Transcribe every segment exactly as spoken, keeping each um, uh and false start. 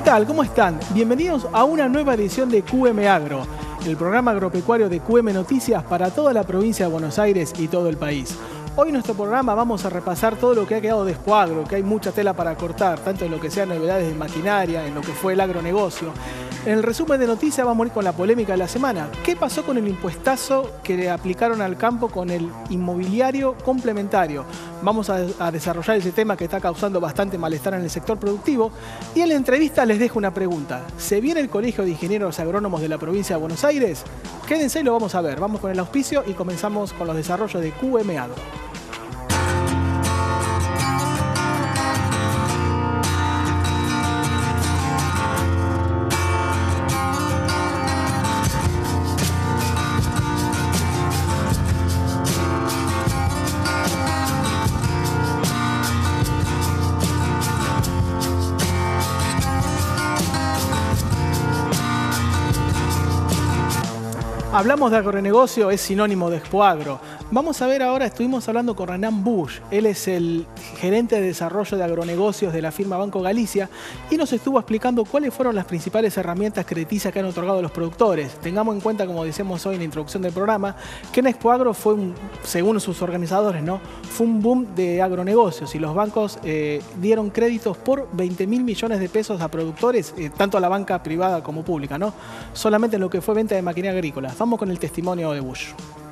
tal? ¿Cómo están? Bienvenidos a una nueva edición de Q M Agro, el programa agropecuario de Q M Noticias para toda la provincia de Buenos Aires y todo el país. Hoy en nuestro programa vamos a repasar todo lo que ha quedado de Expoagro, que hay mucha tela para cortar, tanto en lo que sean novedades de maquinaria, en lo que fue el agronegocio. En el resumen de noticias vamos a ir con la polémica de la semana. ¿Qué pasó con el impuestazo que le aplicaron al campo con el inmobiliario complementario? Vamos a, a desarrollar ese tema que está causando bastante malestar en el sector productivo. Y en la entrevista les dejo una pregunta. ¿Se viene el Colegio de Ingenieros Agrónomos de la provincia de Buenos Aires? Quédense y lo vamos a ver. Vamos con el auspicio y comenzamos con los desarrollos de Q M Agro. Hablamos de agronegocio, es sinónimo de Expoagro. Vamos a ver ahora, estuvimos hablando con Renan Bush. Él es el gerente de desarrollo de agronegocios de la firma Banco Galicia y nos estuvo explicando cuáles fueron las principales herramientas crediticias que han otorgado los productores. Tengamos en cuenta, como decíamos hoy en la introducción del programa, que en Expoagro fue, un, según sus organizadores, ¿no? fue un boom de agronegocios y los bancos eh, dieron créditos por veinte mil millones de pesos a productores, eh, tanto a la banca privada como pública, ¿no? Solamente en lo que fue venta de maquinaria agrícola. Vamos con el testimonio de Bush.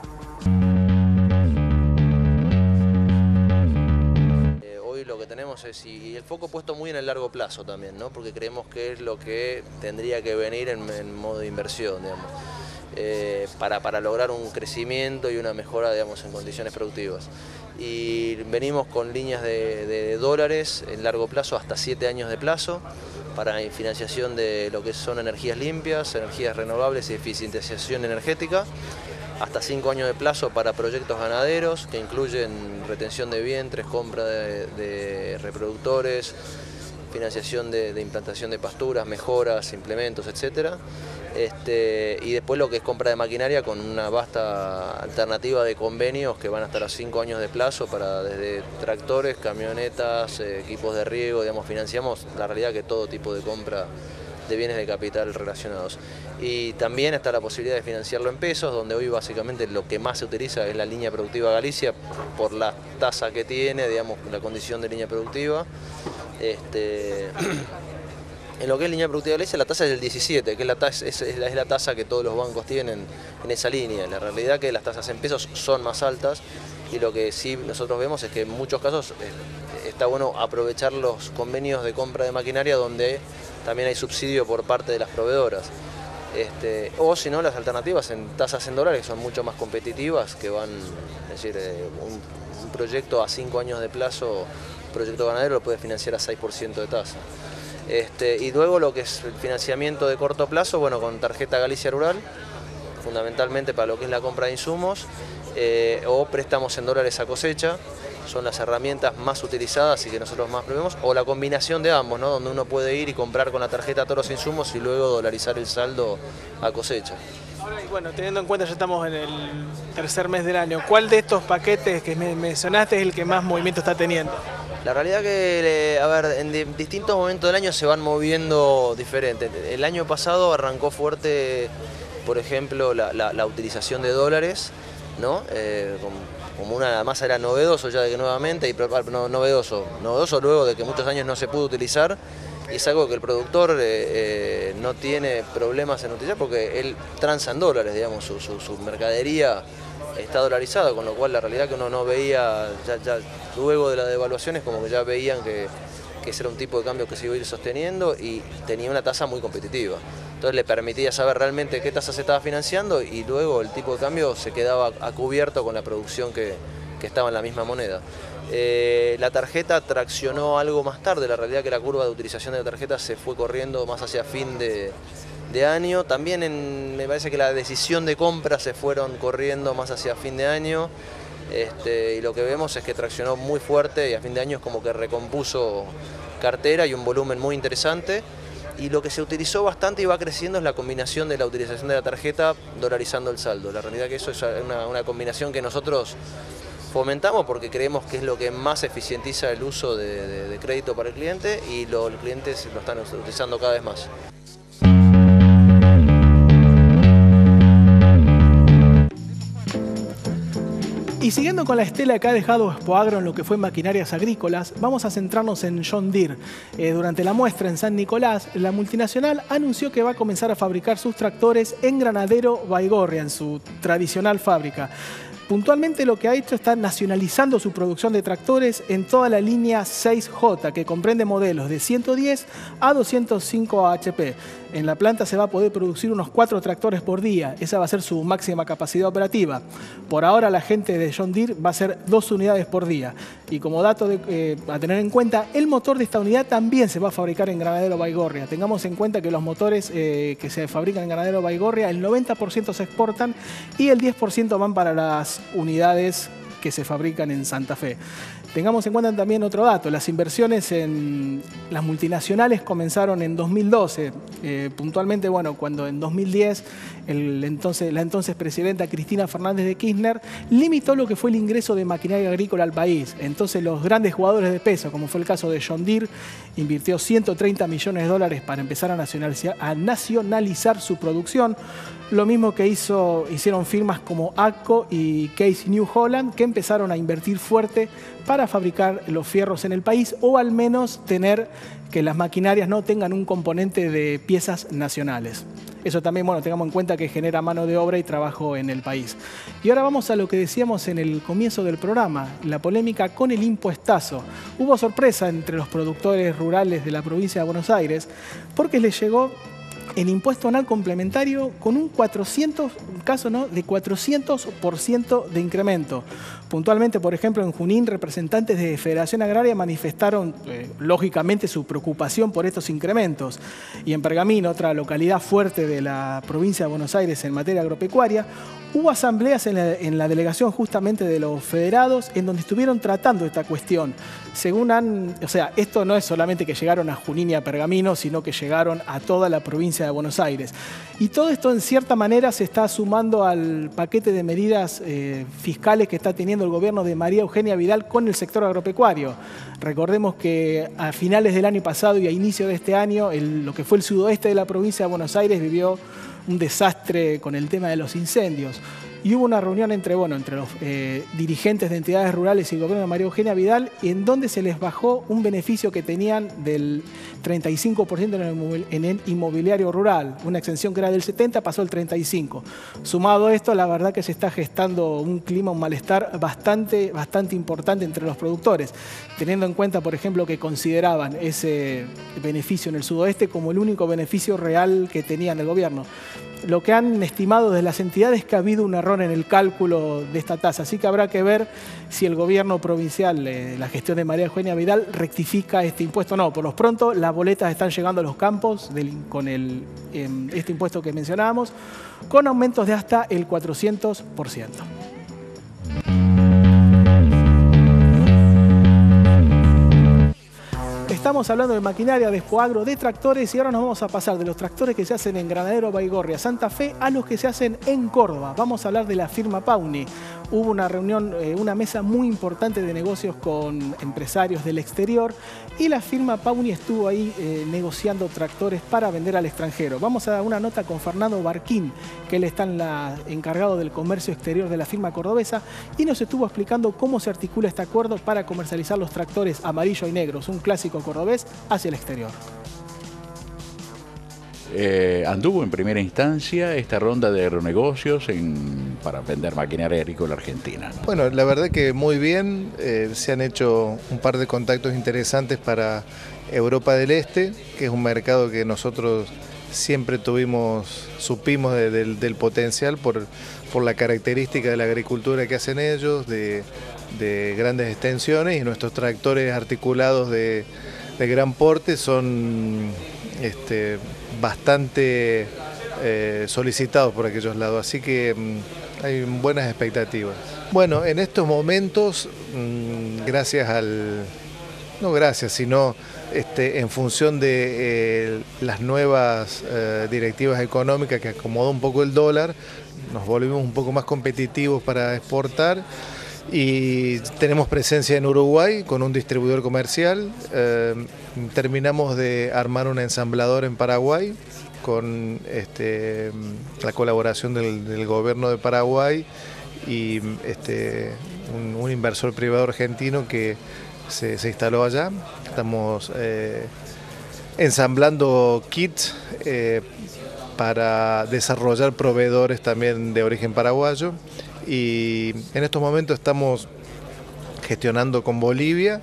Eh, hoy lo que tenemos es, y el foco puesto muy en el largo plazo también, ¿no? Porque creemos que es lo que tendría que venir en, en modo de inversión, digamos, eh, para, para lograr un crecimiento y una mejora, digamos, en condiciones productivas. Y venimos con líneas de, de dólares en largo plazo, hasta siete años de plazo, para financiación de lo que son energías limpias, energías renovables y eficientización energética, hasta cinco años de plazo para proyectos ganaderos que incluyen retención de vientres, compra de, de reproductores, financiación de, de implantación de pasturas, mejoras, implementos, etcétera. Este, y después lo que es compra de maquinaria con una vasta alternativa de convenios que van a estar a cinco años de plazo para desde tractores, camionetas, eh, equipos de riego, digamos, financiamos la realidad que todo tipo de compra de bienes de capital relacionados. Y también está la posibilidad de financiarlo en pesos, donde hoy básicamente lo que más se utiliza es la línea productiva Galicia por la tasa que tiene, digamos, la condición de línea productiva. Este, En lo que es línea productiva Galicia, la tasa es del diecisiete, que es la, tasa, es, es, la, es la tasa que todos los bancos tienen en esa línea. La realidad es que las tasas en pesos son más altas y lo que sí nosotros vemos es que en muchos casos eh, está bueno aprovechar los convenios de compra de maquinaria donde también hay subsidio por parte de las proveedoras. Este, o si no, las alternativas en tasas en dólares que son mucho más competitivas, que van, es decir, eh, un, un proyecto a cinco años de plazo, un proyecto ganadero lo puede financiar a seis por ciento de tasa. Este, y luego lo que es el financiamiento de corto plazo, bueno, con tarjeta Galicia Rural, fundamentalmente para lo que es la compra de insumos, eh, o préstamos en dólares a cosecha, son las herramientas más utilizadas y que nosotros más prevemos, o la combinación de ambos, ¿no? Donde uno puede ir y comprar con la tarjeta todos los insumos y luego dolarizar el saldo a cosecha. Ahora, y bueno, teniendo en cuenta ya estamos en el tercer mes del año, ¿cuál de estos paquetes que me mencionaste es el que más movimiento está teniendo? La realidad que, a ver, en distintos momentos del año se van moviendo diferentes. El año pasado arrancó fuerte, por ejemplo, la, la, la utilización de dólares, ¿no? Eh, como una masa era novedoso ya de que nuevamente, y no, novedoso, novedoso luego de que muchos años no se pudo utilizar, y es algo que el productor eh, eh, no tiene problemas en utilizar porque él transa en dólares, digamos, su, su, su mercadería está dolarizada, con lo cual la realidad que uno no veía, ya, ya luego de la devaluación es como que ya veían que, que ese era un tipo de cambio que se iba a ir sosteniendo y tenía una tasa muy competitiva. Entonces le permitía saber realmente qué tasa se estaba financiando y luego el tipo de cambio se quedaba a cubierto con la producción que, que estaba en la misma moneda. Eh, la tarjeta traccionó algo más tarde, la realidad que la curva de utilización de la tarjeta se fue corriendo más hacia fin de, de año. También en, me parece que la decisión de compra se fueron corriendo más hacia fin de año. Este, y lo que vemos es que traccionó muy fuerte y a fin de año es como que recompuso cartera y un volumen muy interesante. Y lo que se utilizó bastante y va creciendo es la combinación de la utilización de la tarjeta dolarizando el saldo. La realidad que eso es una, una combinación que nosotros fomentamos porque creemos que es lo que más eficientiza el uso de, de, de crédito para el cliente y lo, los clientes lo están utilizando cada vez más. Y siguiendo con la estela que ha dejado Expoagro en lo que fue maquinarias agrícolas, vamos a centrarnos en John Deere. Eh, durante la muestra en San Nicolás, la multinacional anunció que va a comenzar a fabricar sus tractores en Granadero Baigorria, en su tradicional fábrica. Puntualmente lo que ha hecho está nacionalizando su producción de tractores en toda la línea seis J, que comprende modelos de ciento diez a doscientos cinco H P. En la planta se va a poder producir unos cuatro tractores por día. Esa va a ser su máxima capacidad operativa. Por ahora la gente de John Deere va a ser dos unidades por día. Y como dato de, eh, a tener en cuenta, el motor de esta unidad también se va a fabricar en Granadero Baigorria. Tengamos en cuenta que los motores eh, que se fabrican en Granadero Baigorria, el noventa por ciento se exportan y el diez por ciento van para las unidades que se fabrican en Santa Fe. Tengamos en cuenta también otro dato, las inversiones en las multinacionales comenzaron en dos mil doce, eh, puntualmente, bueno, cuando en dos mil diez el entonces, la entonces presidenta Cristina Fernández de Kirchner limitó lo que fue el ingreso de maquinaria agrícola al país. Entonces los grandes jugadores de peso, como fue el caso de John Deere, invirtió ciento treinta millones de dólares para empezar a nacionalizar, a nacionalizar su producción. Lo mismo que hizo, hicieron firmas como AGCO y Case New Holland, que empezaron a invertir fuerte para fabricar los fierros en el país, o al menos tener que las maquinarias no tengan un componente de piezas nacionales. Eso también, bueno, tengamos en cuenta que genera mano de obra y trabajo en el país. Y ahora vamos a lo que decíamos en el comienzo del programa, la polémica con el impuestazo. Hubo sorpresa entre los productores rurales de la provincia de Buenos Aires porque les llegó el impuesto anual complementario con un cuatrocientos, un caso no, de cuatrocientos por ciento de incremento. Puntualmente, por ejemplo, en Junín, representantes de Federación Agraria manifestaron, eh, lógicamente, su preocupación por estos incrementos. Y en Pergamino, otra localidad fuerte de la provincia de Buenos Aires en materia agropecuaria, hubo asambleas en la, en la delegación justamente de los federados en donde estuvieron tratando esta cuestión. Según han, o sea, esto no es solamente que llegaron a Junín y a Pergamino, sino que llegaron a toda la provincia de Buenos Aires. Y todo esto en cierta manera se está sumando al paquete de medidas eh, fiscales que está teniendo el gobierno de María Eugenia Vidal con el sector agropecuario. Recordemos que a finales del año pasado y a inicio de este año, el, lo que fue el sudoeste de la provincia de Buenos Aires vivió un desastre con el tema de los incendios. Y hubo una reunión entre, bueno, entre los eh, dirigentes de entidades rurales y el gobierno de María Eugenia Vidal, en donde se les bajó un beneficio que tenían del treinta y cinco por ciento en el inmobiliario rural. Una exención que era del setenta por ciento pasó al treinta y cinco por ciento. Sumado a esto, la verdad que se está gestando un clima, un malestar bastante, bastante importante entre los productores, teniendo en cuenta, por ejemplo, que consideraban ese beneficio en el sudoeste como el único beneficio real que tenían el gobierno. Lo que han estimado desde las entidades es que ha habido un error en el cálculo de esta tasa, así que habrá que ver si el gobierno provincial, eh, la gestión de María Eugenia Vidal, rectifica este impuesto o no. Por lo pronto, las boletas están llegando a los campos del, con el, eh, este impuesto que mencionábamos, con aumentos de hasta el cuatrocientos por ciento. Estamos hablando de maquinaria, de Expoagro, de tractores, y ahora nos vamos a pasar de los tractores que se hacen en Granadero Baigorria, Santa Fe, a los que se hacen en Córdoba. Vamos a hablar de la firma Pauni. Hubo una reunión, eh, una mesa muy importante de negocios con empresarios del exterior y la firma Pauni estuvo ahí eh, negociando tractores para vender al extranjero. Vamos a dar una nota con Fernando Barquín, que él está en la, encargado del comercio exterior de la firma cordobesa, y nos estuvo explicando cómo se articula este acuerdo para comercializar los tractores amarillo y negros, un clásico cordobés, hacia el exterior. Eh, anduvo en primera instancia esta ronda de negocios en, para vender maquinaria agrícola argentina, ¿no? Bueno, la verdad que muy bien, eh, se han hecho un par de contactos interesantes para Europa del Este, que es un mercado que nosotros siempre tuvimos, supimos de, de, del potencial por, por la característica de la agricultura que hacen ellos, de, de grandes extensiones, y nuestros tractores articulados de, de gran porte son este, bastante eh, solicitados por aquellos lados, así que mmm, hay buenas expectativas. Bueno, en estos momentos, mmm, gracias al, no gracias, sino este, en función de eh, las nuevas eh, directivas económicas que acomodó un poco el dólar, nos volvimos un poco más competitivos para exportar, Y tenemos presencia en Uruguay con un distribuidor comercial. Eh, terminamos de armar un ensamblador en Paraguay con este, la colaboración del, del gobierno de Paraguay y este, un, un inversor privado argentino que se, se instaló allá. Estamos eh, ensamblando kits eh, para desarrollar proveedores también de origen paraguayo. Y en estos momentos estamos gestionando con Bolivia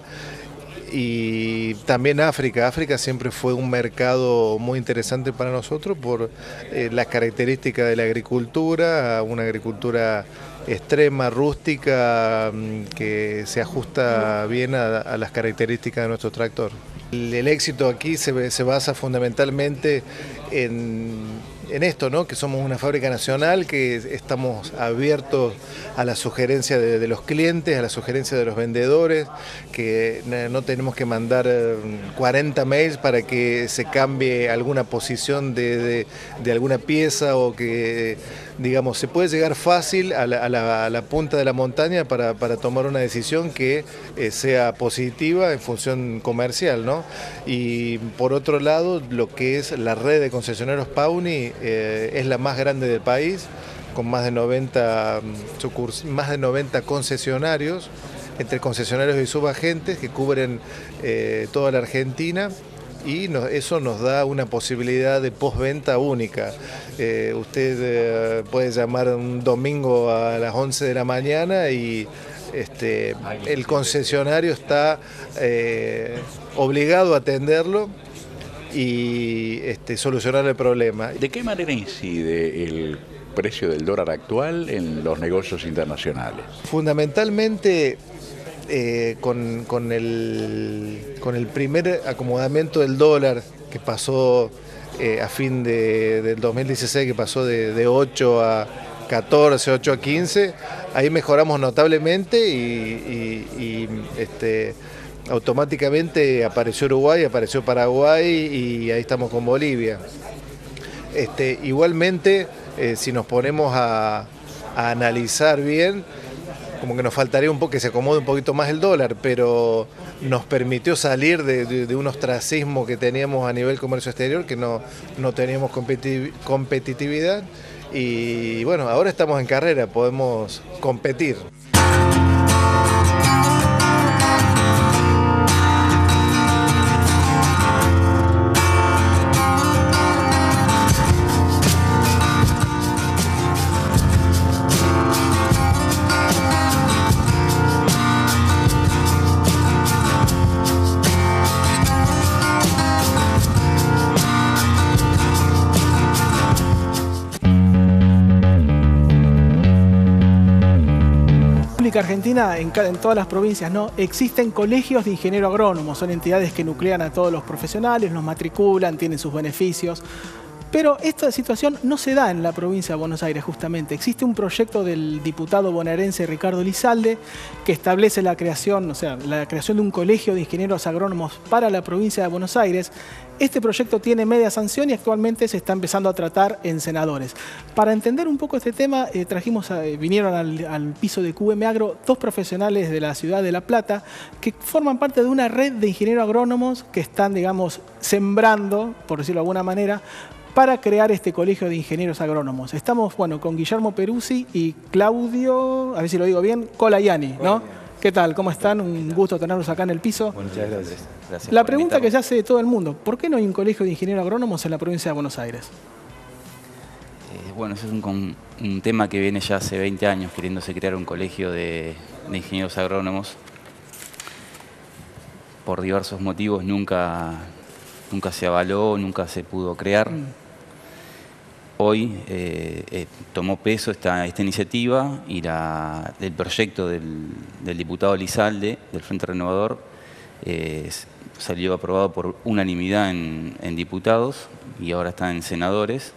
y también África. África siempre fue un mercado muy interesante para nosotros por eh, las características de la agricultura, una agricultura extrema, rústica, que se ajusta bien a, a las características de nuestro tractor. El, el éxito aquí se, se basa fundamentalmente en, en esto, ¿no? Que somos una fábrica nacional, que estamos abiertos a la sugerencia de, de los clientes, a la sugerencia de los vendedores, que no tenemos que mandar cuarenta mails para que se cambie alguna posición de, de, de alguna pieza, o que, digamos, se puede llegar fácil a la, a la, a la punta de la montaña para, para tomar una decisión que eh, sea positiva en función comercial, ¿no? Y por otro lado, lo que es la red de concesionarios Pawny eh, es la más grande del país, con más de noventa, más de noventa concesionarios, entre concesionarios y subagentes que cubren eh, toda la Argentina. Y no, eso nos da una posibilidad de postventa única. Eh, usted eh, puede llamar un domingo a las once de la mañana y este, el concesionario está eh, obligado a atenderlo y este, solucionar el problema. ¿De qué manera incide el precio del dólar actual en los negocios internacionales? Fundamentalmente, Eh, con, con, el, con el primer acomodamiento del dólar que pasó eh, a fin de, del dos mil dieciséis, que pasó de, de ocho a catorce, ocho a quince, ahí mejoramos notablemente y, y, y este, automáticamente apareció Uruguay, apareció Paraguay y ahí estamos con Bolivia. Este, igualmente, eh, si nos ponemos a, a analizar bien, como que nos faltaría un poco que se acomode un poquito más el dólar, pero nos permitió salir de, de, de un ostracismo que teníamos a nivel comercio exterior, que no, no teníamos competitividad, y bueno, ahora estamos en carrera, podemos competir. Argentina, en, en todas las provincias, ¿no? Existen colegios de ingeniero agrónomo, son entidades que nuclean a todos los profesionales, los matriculan, tienen sus beneficios. Pero esta situación no se da en la provincia de Buenos Aires, justamente. Existe un proyecto del diputado bonaerense Ricardo Lizalde que establece la creación, o sea, la creación de un colegio de ingenieros agrónomos para la provincia de Buenos Aires. Este proyecto tiene media sanción y actualmente se está empezando a tratar en senadores. Para entender un poco este tema, eh, trajimos a, eh, vinieron al, al piso de Q M Agro dos profesionales de la ciudad de La Plata que forman parte de una red de ingenieros agrónomos que están, digamos, sembrando, por decirlo de alguna manera, para crear este colegio de ingenieros agrónomos. Estamos, bueno, con Guillermo Peruzzi y Claudio, a ver si lo digo bien, Colayani, ¿no? ¿Qué tal? ¿Cómo están? Un gusto tenerlos acá en el piso. Muchas gracias. Gracias la pregunta que se hace de todo el mundo, ¿por qué no hay un colegio de ingenieros agrónomos en la provincia de Buenos Aires? Eh, bueno, ese es un, un tema que viene ya hace veinte años, queriéndose crear un colegio de, de ingenieros agrónomos. Por diversos motivos nunca, nunca se avaló, nunca se pudo crear. Mm. Hoy eh, eh, tomó peso esta, esta iniciativa y la, el proyecto del, del diputado Lizalde, del Frente Renovador, eh, salió aprobado por unanimidad en, en diputados y ahora está en senadores.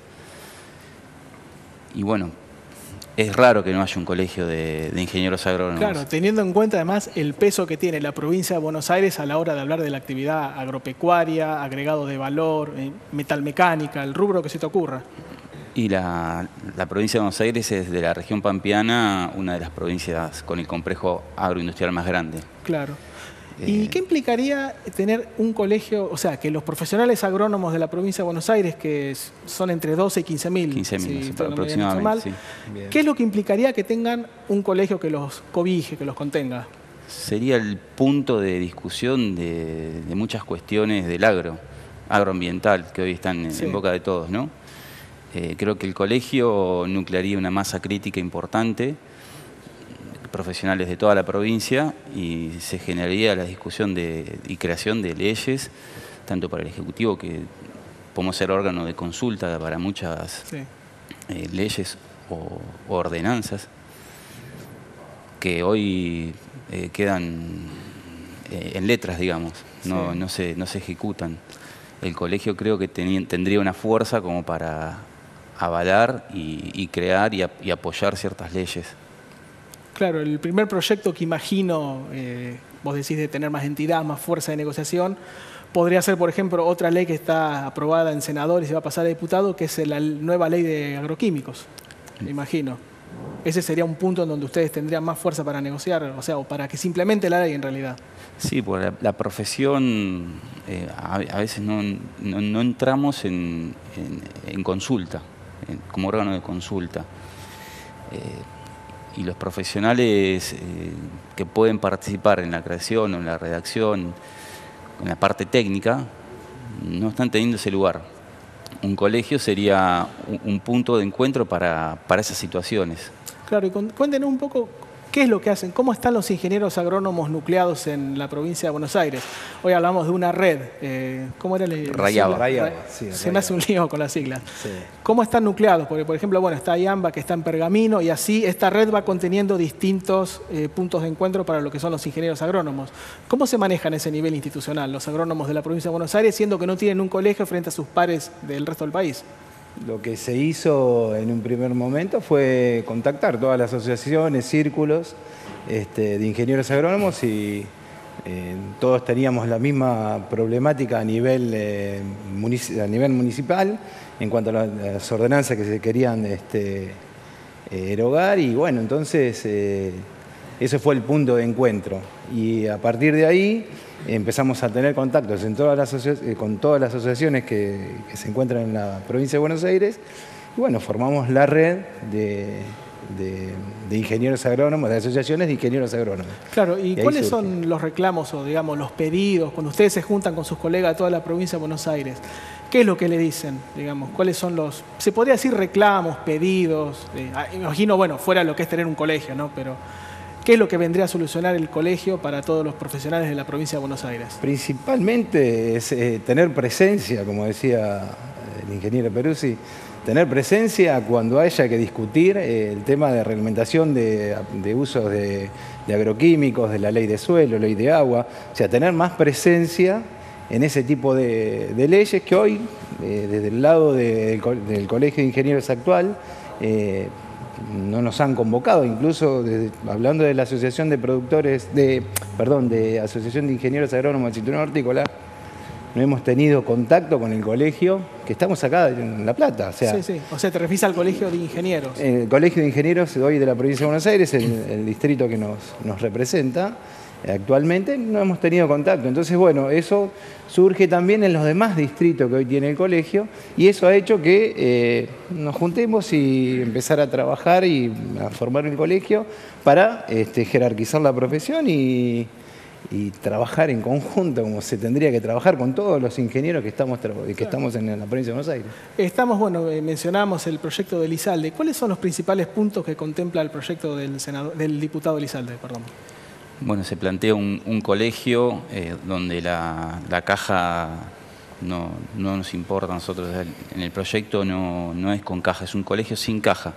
Y bueno, es raro que no haya un colegio de, de ingenieros agrónomos. Claro, teniendo en cuenta además el peso que tiene la provincia de Buenos Aires a la hora de hablar de la actividad agropecuaria, agregado de valor, eh, metalmecánica, el rubro que se te ocurra. Y la, la provincia de Buenos Aires es de la región pampeana una de las provincias con el complejo agroindustrial más grande. Claro. ¿Y qué implicaría tener un colegio, o sea, que los profesionales agrónomos de la provincia de Buenos Aires, que son entre doce y quince mil, quince mil si no aproximadamente, mal, sí. ¿Qué es lo que implicaría que tengan un colegio que los cobije, que los contenga? Sería el punto de discusión de, de muchas cuestiones del agro, agroambiental, que hoy están en, sí. en boca de todos, ¿no? Eh, creo que el colegio nuclearía una masa crítica importante, profesionales de toda la provincia, y se generaría la discusión de, y creación de leyes, tanto para el Ejecutivo, que podemos ser órgano de consulta para muchas sí. eh, leyes o, o ordenanzas, que hoy eh, quedan eh, en letras, digamos, no, sí. no, se, no se ejecutan. El colegio creo que ten, tendría una fuerza como para avalar y, y crear y, a, y apoyar ciertas leyes. Claro, el primer proyecto que imagino, eh, vos decís de tener más entidad, más fuerza de negociación, podría ser, por ejemplo, otra ley que está aprobada en senadores y va a pasar a diputado, que es la nueva ley de agroquímicos, me imagino. Ese sería un punto en donde ustedes tendrían más fuerza para negociar, o sea, o para que se implemente la ley en realidad. Sí, porque la, la profesión, eh, a, a veces no, no, no entramos en, en, en consulta, en, como órgano de consulta. Eh, y los profesionales eh, que pueden participar en la creación o en la redacción, en la parte técnica, no están teniendo ese lugar. Un colegio sería un, un punto de encuentro para, para esas situaciones. Claro, y cuéntenos un poco qué es lo que hacen, cómo están los ingenieros agrónomos nucleados en la provincia de Buenos Aires. Hoy hablamos de una red, eh, ¿cómo era el Rayaba. Rayaba. Sí, Se Rayaba. me hace un lío con las siglas. Sí. ¿Cómo están nucleados? Porque, por ejemplo, bueno, está IAMBA, que está en Pergamino, y así esta red va conteniendo distintos eh, puntos de encuentro para lo que son los ingenieros agrónomos. ¿Cómo se manejan ese nivel institucional los agrónomos de la provincia de Buenos Aires, siendo que no tienen un colegio frente a sus pares del resto del país? Lo que se hizo en un primer momento fue contactar todas las asociaciones, círculos este, de ingenieros agrónomos y eh, todos teníamos la misma problemática a nivel, eh, a nivel municipal en cuanto a las ordenanzas que se querían este, eh, erogar y bueno, entonces eh, ese fue el punto de encuentro y a partir de ahí empezamos a tener contactos en todas las con todas las asociaciones que, que se encuentran en la provincia de Buenos Aires y bueno, formamos la red de, de, de ingenieros agrónomos, de asociaciones de ingenieros agrónomos. Claro, ¿y, y cuáles son los reclamos o digamos los pedidos cuando ustedes se juntan con sus colegas de toda la provincia de Buenos Aires? ¿Qué es lo que le dicen? Digamos, ¿cuáles son los, se podría decir reclamos, pedidos? Eh, imagino, bueno, fuera lo que es tener un colegio, ¿no? Pero ¿qué es lo que vendría a solucionar el colegio para todos los profesionales de la provincia de Buenos Aires? Principalmente es eh, tener presencia, como decía el ingeniero Peruzzi, tener presencia cuando haya que discutir eh, el tema de reglamentación de, de usos de, de agroquímicos, de la ley de suelo, ley de agua, o sea, tener más presencia en ese tipo de, de leyes que hoy, eh, desde el lado de, del, del Colegio de Ingenieros actual, eh, no nos han convocado, incluso desde, hablando de la Asociación de Productores, de, perdón, de Asociación de Ingenieros Agrónomos del Cinturón Hortícola, no hemos tenido contacto con el colegio, que estamos acá en La Plata. O sea, sí, sí, o sea, te refieres al Colegio de Ingenieros. El Colegio de Ingenieros hoy de la provincia de Buenos Aires, el, el distrito que nos, nos representa, actualmente no hemos tenido contacto. Entonces, bueno, eso surge también en los demás distritos que hoy tiene el colegio y eso ha hecho que eh, nos juntemos y empezar a trabajar y a formar el colegio para este, jerarquizar la profesión y, y trabajar en conjunto como se tendría que trabajar con todos los ingenieros que estamos, que estamos en la provincia de Buenos Aires. Estamos, bueno, eh, mencionamos el proyecto de Elizalde. ¿Cuáles son los principales puntos que contempla el proyecto del, senador, del diputado Elizalde? Perdón. Bueno, se plantea un, un colegio eh, donde la, la caja no, no nos importa a nosotros. En el proyecto no, no es con caja, es un colegio sin caja.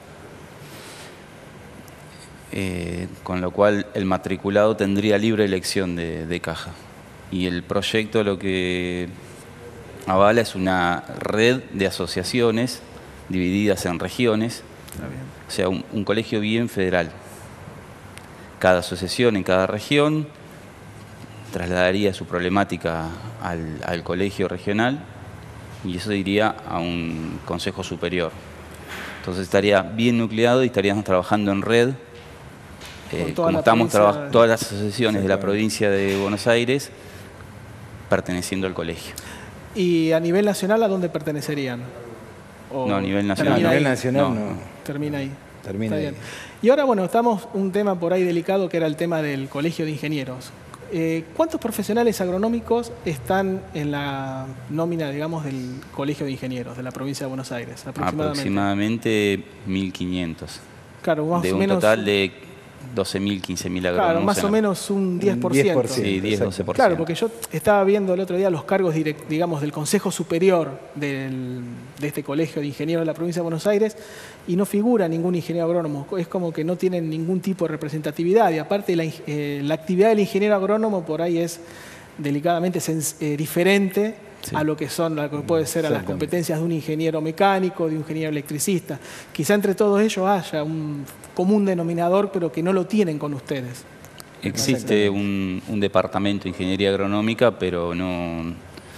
Eh, con lo cual el matriculado tendría libre elección de, de caja. Y el proyecto lo que avala es una red de asociaciones divididas en regiones, o sea, un, un colegio bien federal. Cada asociación en cada región trasladaría su problemática al, al colegio regional y eso iría a un consejo superior. Entonces estaría bien nucleado y estaríamos trabajando en red, eh, toda como la estamos provincia de- todas las asociaciones de la provincia de Buenos Aires, perteneciendo al colegio. ¿Y a nivel nacional a dónde pertenecerían? ¿O No, a nivel nacional. A termina nivel ahí? nacional No. no. Termina ahí. Termina Está ahí. bien. Y ahora, bueno, estamos un tema por ahí delicado que era el tema del Colegio de Ingenieros. Eh, ¿Cuántos profesionales agronómicos están en la nómina, digamos, del Colegio de Ingenieros de la provincia de Buenos Aires? Aproximadamente. Aproximadamente mil quinientos. Claro, más De o un menos. total de doce mil, quince mil agrónomos. Claro, más en o la- menos un diez por ciento. diez por ciento. Sí, diez, doce por ciento. Claro, porque yo estaba viendo el otro día los cargos, direct- digamos, del Consejo Superior del- de este Colegio de Ingenieros de la provincia de Buenos Aires y no figura ningún ingeniero agrónomo. Es como que no tienen ningún tipo de representatividad y aparte la, ing- eh, la actividad del ingeniero agrónomo por ahí es delicadamente sens- eh, diferente Sí. a lo que son, a lo que puede ser a las Exactamente. competencias de un ingeniero mecánico, de un ingeniero electricista. Quizá entre todos ellos haya un común denominador, pero que no lo tienen con ustedes. Existe un, un departamento de ingeniería agronómica, pero no,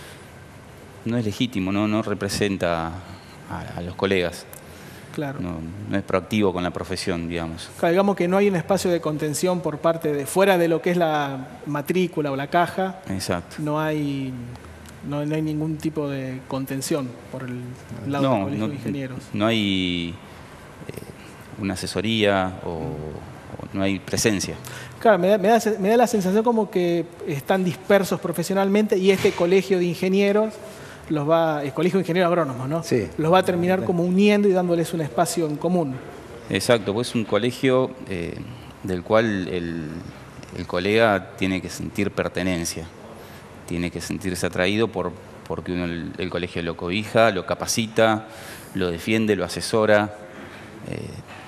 no es legítimo, no, no representa a, a los colegas, Claro. no, no es proactivo con la profesión, digamos. Claro, digamos que no hay un espacio de contención por parte de, fuera de lo que es la matrícula o la caja, Exacto. no hay, no, no hay ningún tipo de contención por el lado del No, Colegio no, de Ingenieros. no hay eh, una asesoría o, o no hay presencia. Claro, me da, me, da, me da la sensación como que están dispersos profesionalmente y este Colegio de Ingenieros los va, el Colegio de Ingenieros Agrónomos, ¿no? Sí. Los va a terminar como uniendo y dándoles un espacio en común. Exacto, pues es un colegio eh, del cual el, el colega tiene que sentir pertenencia, tiene que sentirse atraído por, porque uno el, el colegio lo cobija, lo capacita, lo defiende, lo asesora, eh,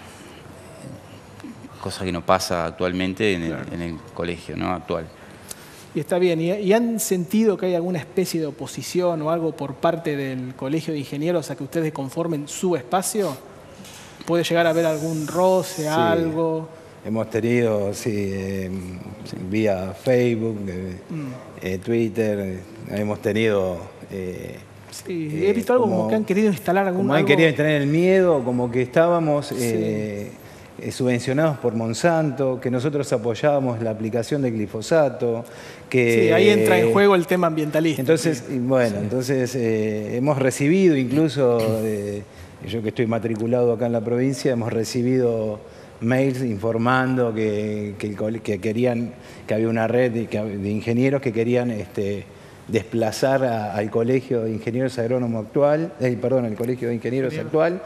cosa que no pasa actualmente en el, en el colegio, ¿no? Actual. Y está bien, ¿Y, ¿y han sentido que hay alguna especie de oposición o algo por parte del Colegio de Ingenieros a que ustedes conformen su espacio? ¿Puede llegar a haber algún roce, Sí. algo? Hemos tenido, sí, eh, vía Facebook, eh, eh, Twitter, eh, hemos tenido... eh, Sí, eh, he visto algo como, como- que han querido instalar algún... como han algo- querido tener el miedo, como que estábamos eh, eh, subvencionados por Monsanto, que nosotros apoyábamos la aplicación de glifosato, que... Sí, ahí entra en juego el tema ambientalista. Entonces, y bueno, entonces eh, hemos recibido incluso, eh, yo que estoy matriculado acá en la provincia, hemos recibido mails informando que, que, el cole- que querían, que había una red de, que- de ingenieros que querían este, desplazar a- al Colegio de Ingenieros Agrónomos actual, eh, perdón, al Colegio de Ingenieros Ingeniero. actual,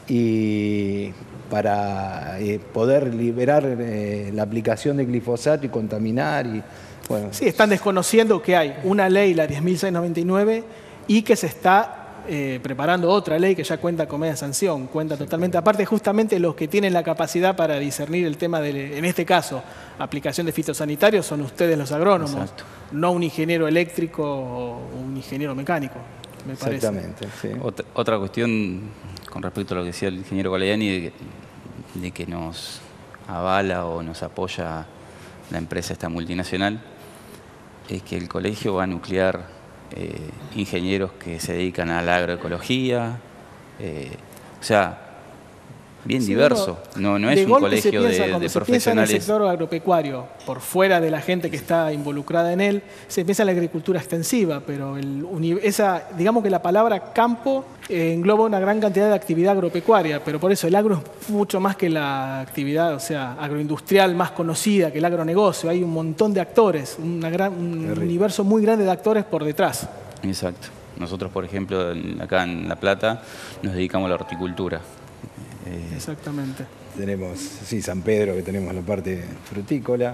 y para eh, poder liberar eh, la aplicación de glifosato y contaminar y bueno, Sí, están desconociendo que hay una ley, la diez mil seiscientos noventa y nueve, y que se está eh, preparando otra ley que ya cuenta con media sanción, cuenta totalmente. Aparte, justamente los que tienen la capacidad para discernir el tema, de, en este caso, aplicación de fitosanitarios, son ustedes los agrónomos, Exacto. no un ingeniero eléctrico o un ingeniero mecánico, me parece. exactamente. Sí. Otra, otra cuestión con respecto a lo que decía el ingeniero Galeani, de que, de que nos avala o nos apoya la empresa esta multinacional, es que el colegio va a nuclear eh, ingenieros que se dedican a la agroecología, eh, o sea, bien Sí, diverso. No, no de es un golpe se colegio piensa, de, cuando de se piensa en el profesionales. sector agropecuario, por fuera de la gente que está involucrada en él, se piensa en la agricultura extensiva, pero el, uni- esa, digamos que la palabra campo eh, engloba una gran cantidad de actividad agropecuaria, pero por eso el agro es mucho más que la actividad, o sea, agroindustrial más conocida que el agronegocio. Hay un montón de actores, una gran, un universo muy grande de actores por detrás. Exacto. Nosotros, por ejemplo, en- acá en La Plata, nos dedicamos a la horticultura. Eh, Exactamente. Tenemos, sí, San Pedro, que tenemos la parte frutícola,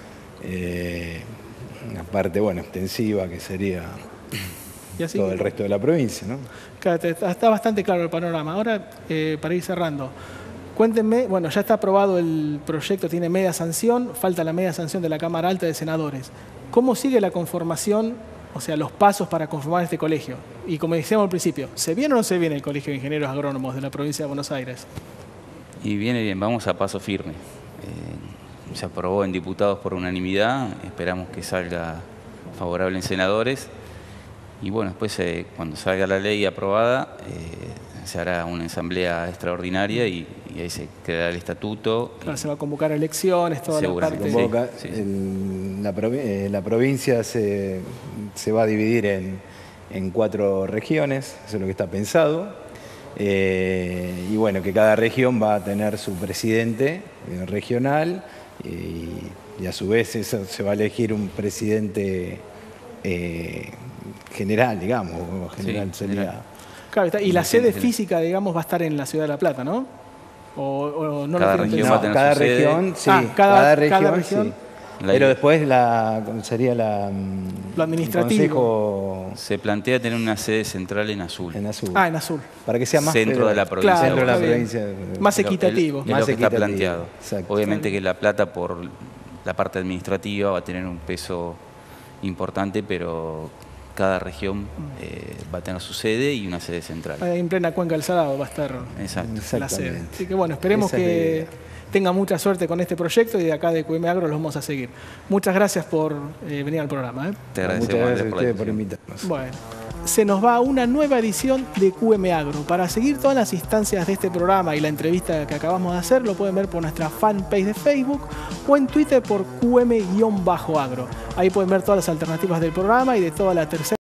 eh, una parte, bueno, extensiva, que sería Y así, todo el resto de la provincia, ¿no? Claro, te- está bastante claro el panorama. Ahora, eh, para ir cerrando, cuéntenme, bueno, ya está aprobado el proyecto, tiene media sanción, falta la media sanción de la Cámara Alta de Senadores. ¿Cómo sigue la conformación, o sea, los pasos para conformar este colegio? Y como decíamos al principio, ¿se viene o no se viene el Colegio de Ingenieros Agrónomos de la provincia de Buenos Aires? Y viene bien, vamos a paso firme. Eh, se aprobó en diputados por unanimidad, esperamos que salga favorable en senadores. Y bueno, después eh, cuando salga la ley aprobada, eh, se hará una asamblea extraordinaria y, y ahí se creará el estatuto. Claro, se va a convocar elecciones, toda la Seguramente. parte. Sí, Convoca, sí. el- la, provi- eh, la provincia se, se va a dividir en, en cuatro regiones, eso es lo que está pensado. Eh, y bueno, que cada región va a tener su presidente eh, regional y, y a su vez eso, se va a elegir un presidente eh, general, digamos, o general Sí, sería... general. Claro, está- y la Sí, sede sí. física, digamos, va a estar en la ciudad de La Plata, ¿no? O, o no lo Cada tienen región pensado. va a tener cada su sede. región, sí, Ah, cada- cada, cada región, región. sí. La Pero idea- después la, sería la, mm, Lo administrativo. el consejo Se plantea tener una sede central en azul. en azul. Ah, en azul. Para que sea más Centro pero- de la provincia. Claro, Centro de la está bien. provincia. Más Pero equitativo. Es, es Más lo que está equitativo, planteado. exacto. Obviamente que La Plata, por la parte administrativa, va a tener un peso importante, pero cada región eh, va a tener su sede y una sede central. Ahí en plena Cuenca del Salado va a estar Exacto. la sede. Exactamente. Así que bueno, esperemos Esa es la que idea. tenga mucha suerte con este proyecto y de acá de Q M Agro los vamos a seguir. Muchas gracias por eh, venir al programa. ¿eh? Te Muchas agradecemos gracias a Andrés, por la ustedes por invitación. invitarnos. Bueno, se nos va una nueva edición de Q M Agro. Para seguir todas las instancias de este programa y la entrevista que acabamos de hacer, lo pueden ver por nuestra fanpage de Facebook o en Twitter por Q M-Agro. Ahí pueden ver todas las alternativas del programa y de toda la tercera